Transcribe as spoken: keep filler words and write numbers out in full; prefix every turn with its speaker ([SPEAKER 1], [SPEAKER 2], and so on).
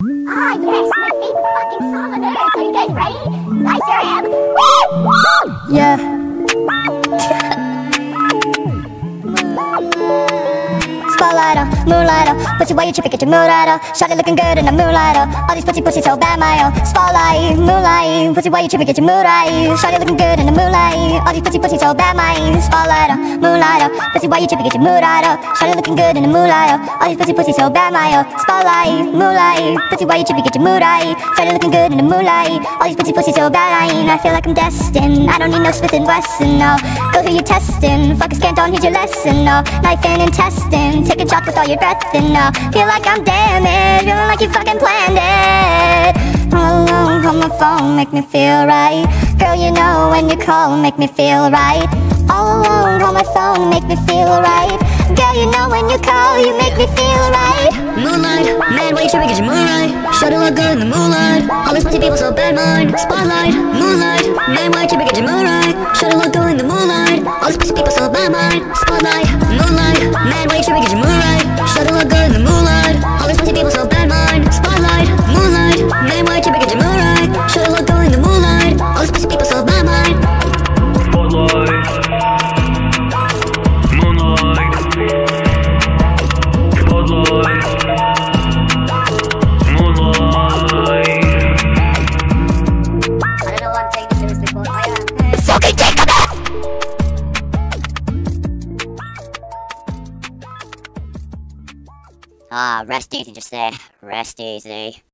[SPEAKER 1] Ah, yes, my favorite fucking song on earth. Are you guys ready? I sure am. Woo! Woo!
[SPEAKER 2] Yeah. Spotlight on, moonlight on, pussy why you tripping, get your mood right on. Shawty looking good in the moonlight on. All these pussy pussy so bad, my own. Spotlight, moonlight, pussy why you tripping, get your mood right. Shawty looking good in the moonlight. All these pussy pussy so bad, my own. Spotlight on, moonlight on, pussy why you tripping, get your mood right on. Shawty looking good in the moonlight on. All these pussy pussy so bad, my own. Spotlight, moonlight, pussy why you tripping, get your mood right. Shawty looking good in the moonlight. All these pussy pussy so bad, I ain't. I feel like I'm destined. I don't need no Smith and Wesson, no. Go through your testing, fuckers can't don't heed your lesson, no. Knife and intestine, taking shots with all your breath in, no. Feel like I'm damaged, feeling like you fucking planned it. All alone on my phone, make me feel right. Girl, you know when you call, make me feel right. All alone on my phone, make me feel right. Girl, you know when you call, you make me feel right.
[SPEAKER 3] Moonlight, man, why you tripping, get your mood right. Shawty look good in the moonlight. All these pussy people so bad mind. Spotlight, moonlight, man, why you tripping, get your mood right. Shawty look good in the moonlight. All these pussy people so bad mind. Spotlight, moonlight, man, why you tripping, get your mood right. Shawty look good in the moonlight. All these pussy people so bad mind. Spotlight, moonlight, man, why you tripping, get your mood right. Shawty look good in the moonlight. All these pussy people so bad mind.
[SPEAKER 4] Spotlight, moonlight, spotlight, moonlight.
[SPEAKER 2] I don't know what I'm taking seriously for. Oh yeah. Fucking take them out! Ah, rest easy just there. Rest easy.